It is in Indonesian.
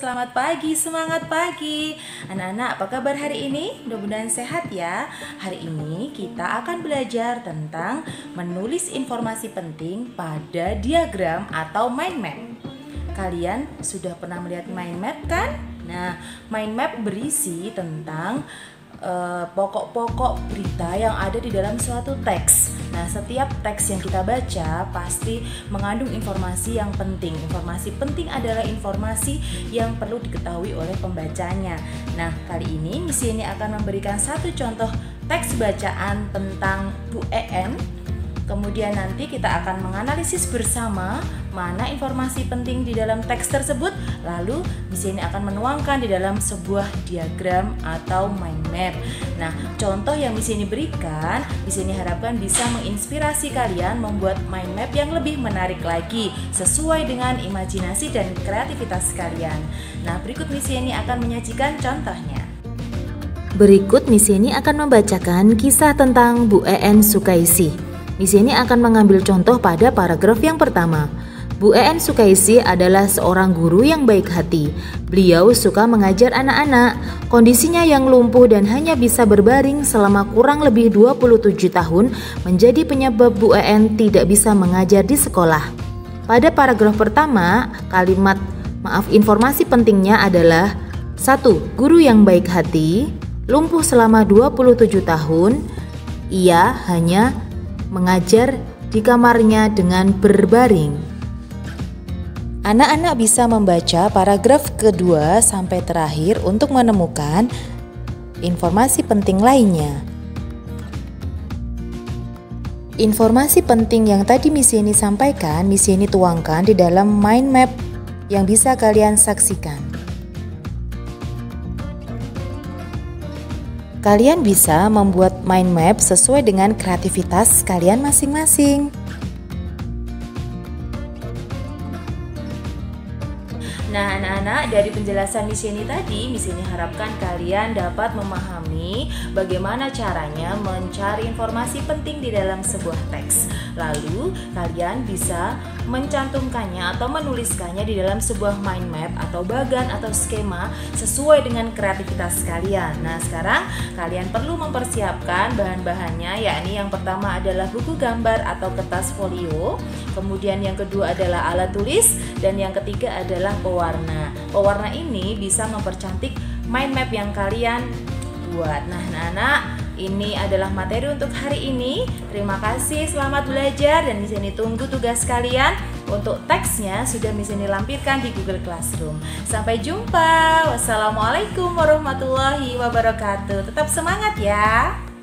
selamat pagi, semangat pagi. Anak-anak, apa kabar hari ini? Mudah-mudahan sehat ya. Hari ini kita akan belajar tentang menulis informasi penting pada diagram atau mind map. Kalian sudah pernah melihat mind map kan? Nah, mind map berisi tentang pokok-pokok berita yang ada di dalam suatu teks. Nah, setiap teks yang kita baca pasti mengandung informasi yang penting. Informasi penting adalah informasi yang perlu diketahui oleh pembacanya. Nah, kali ini misi ini akan memberikan satu contoh teks bacaan tentang Bu EN. Kemudian nanti kita akan menganalisis bersama mana informasi penting di dalam teks tersebut. Lalu misi ini akan menuangkan di dalam sebuah diagram atau mind map. Nah, contoh yang misi ini berikan, misi ini harapkan bisa menginspirasi kalian membuat mind map yang lebih menarik lagi sesuai dengan imajinasi dan kreativitas kalian. Nah, berikut misi ini akan menyajikan contohnya. Berikut misi ini akan membacakan kisah tentang Bu EN Sukaisi. Misi ini akan mengambil contoh pada paragraf yang pertama. Bu EN Sukaisi adalah seorang guru yang baik hati. Beliau suka mengajar anak-anak. Kondisinya yang lumpuh dan hanya bisa berbaring selama kurang lebih 27 tahun menjadi penyebab Bu EN tidak bisa mengajar di sekolah. Pada paragraf pertama, informasi pentingnya adalah 1. Guru yang baik hati, lumpuh selama 27 tahun, ia hanya mengajar di kamarnya dengan berbaring. Anak-anak bisa membaca paragraf kedua sampai terakhir untuk menemukan informasi penting lainnya. Informasi penting yang tadi misi ini sampaikan, misi ini tuangkan di dalam mind map yang bisa kalian saksikan. Kalian bisa membuat mind map sesuai dengan kreativitas kalian masing-masing. Nah, anak-anak, dari penjelasan misi ini tadi, misi ini harapkan kalian dapat memahami bagaimana caranya mencari informasi penting di dalam sebuah teks. Lalu, kalian bisa mencantumkannya atau menuliskannya di dalam sebuah mind map atau bagan atau skema sesuai dengan kreativitas kalian. Nah, sekarang kalian perlu mempersiapkan bahan-bahannya, yakni yang pertama adalah buku gambar atau kertas folio, kemudian yang kedua adalah alat tulis, dan yang ketiga adalah pewarna. Pewarna ini bisa mempercantik mind map yang kalian buat. Nah, anak-anak, ini adalah materi untuk hari ini. Terima kasih, selamat belajar, dan di sini tunggu tugas kalian. Untuk teksnya sudah di sini lampirkan di Google Classroom. Sampai jumpa. Wassalamualaikum warahmatullahi wabarakatuh. Tetap semangat ya.